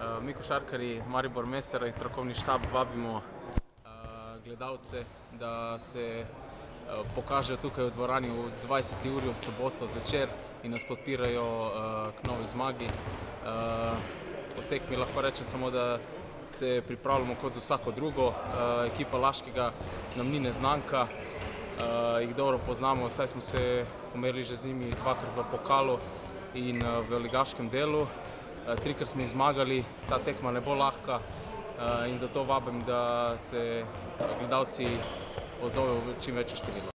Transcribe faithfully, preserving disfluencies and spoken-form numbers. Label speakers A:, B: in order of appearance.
A: Mi košarkarji Maribor Mesara in strokovni štab vabimo gledalce, da se pokažejo tukaj v dvorani v dvajseti uri v soboto zvečer in nas podpirajo k novi zmagi. Po tekmi lahko rečem samo, da se pripravljamo kot za vsako drugo. Ekipa Laškega nam ni neznanka, jih dobro poznamo, saj smo se pomerili že z njimi dvakrat v pokalu in v ligaškem delu. Trikrat smo jih zmagali, ta tekma ne bo lahka in zato vabim, da se gledalci odzovejo v čim večje število.